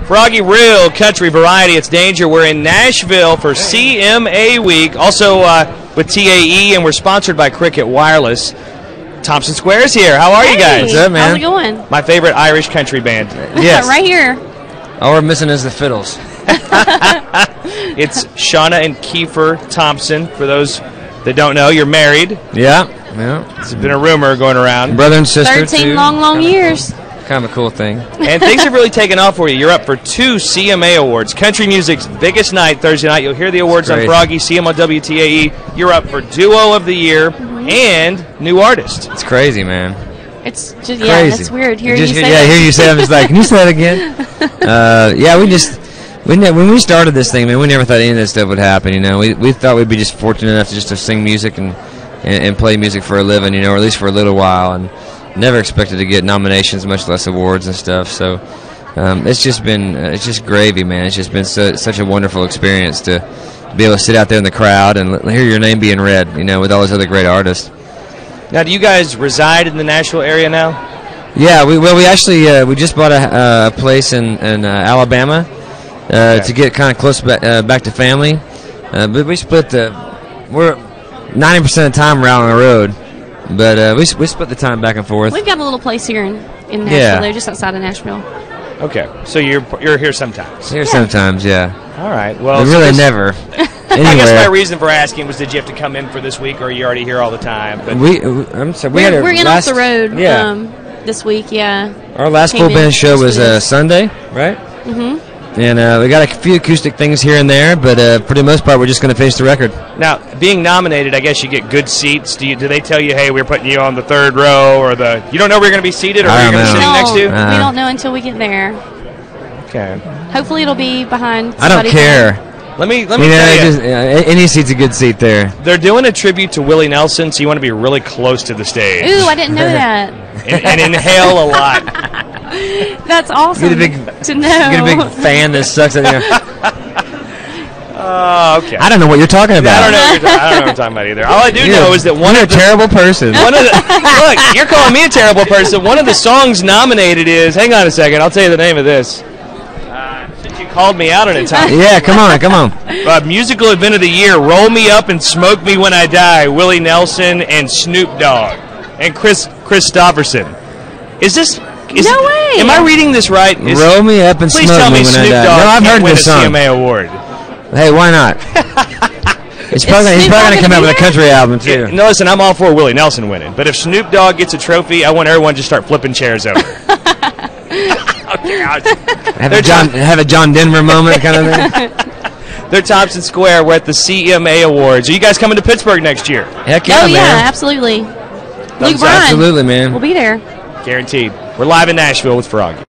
Froggy Real Country Variety. It's Danger. We're in Nashville for CMA Week. Also with TAE, and we're sponsored by Cricket Wireless. Thompson Square is here. How are you guys? What's up, man? How's it going? My favorite Irish country band. Yes. Right here. All we're missing is the fiddles. It's Shauna and Kiefer Thompson. For those that don't know, you're married. Yeah. It's been a rumor going around. Brother and sister, 13 too. long years. Kind of a cool thing. And things have really taken off for you. You're up for 2 CMA awards. Country music's biggest night, Thursday night. You'll hear the awards on Froggy, see them on WTAE. You're up for Duo of the Year and New Artist. It's crazy, man. It's just, yeah, it's weird. Hear you say that. Yeah, hear you say it. I'm just like, can you say that again? When we started this thing, man, we never thought any of this stuff would happen, you know. We thought we'd be just fortunate enough to sing music and play music for a living, you know, or at least for a little while, and never expected to get nominations, much less awards and stuff. So it's just gravy, man. It's just been such a wonderful experience to be able to sit out there in the crowd and hear your name being read, you know, with all those other great artists. Now, do you guys reside in the Nashville area now? Yeah, we actually we just bought a place in Alabama to get kind of close back to family. But we split we're 90% of the time we're out on the road. But we split the time back and forth. We've got a little place here in Nashville, though, just outside of Nashville. Okay, so you're here sometimes. Here sometimes, yeah. All right. Well, but really never. I guess my reason for asking was, did you have to come in for this week, or are you already here all the time? But we're in off the road this week, yeah. Our last full band show was Sunday, right? Mm-hmm. And we got a few acoustic things here and there, but for the most part, we're just going to finish the record. Now, being nominated, I guess you get good seats. Do they tell you, hey, we're putting you on the third row, or you don't know where you're going to be seated, or where you're going to be sitting next to? We don't know until we get there. Okay. Hopefully, it'll be behind. I don't care. Let me tell you. Any seat's a good seat there. They're doing a tribute to Willie Nelson, so you want to be really close to the stage. Ooh, I didn't know that. and inhale a lot. That's awesome to know. Get a big fan that sucks in there. Okay. I don't know what you're talking about. I don't know what you're talking about either. All I do know is that you're a terrible person. Look, you're calling me a terrible person. One of the songs nominated is, hang on a second, I'll tell you the name of this. Since you called me out on it, Tom. Yeah, come on. Musical Event of the Year, Roll Me Up and Smoke Me When I Die, Willie Nelson and Snoop Dogg and Chris Christopherson. No way. Am I reading this right? Roll Me Up and Smoke Me When I Die. Please tell me Snoop Dogg I've heard win this a song. CMA award. Hey, why not? He's probably going to come out with a country album, too. No, listen, I'm all for Willie Nelson winning. But if Snoop Dogg gets a trophy, I want everyone to start flipping chairs over. Have a John Denver moment kind of thing. They're Thompson Square. We're at the CMA Awards. Are you guys coming to Pittsburgh next year? Heck yeah, man. Oh, yeah, absolutely. Luke Bryan. Absolutely, man. We'll be there. Guaranteed. We're live in Nashville with Froggy.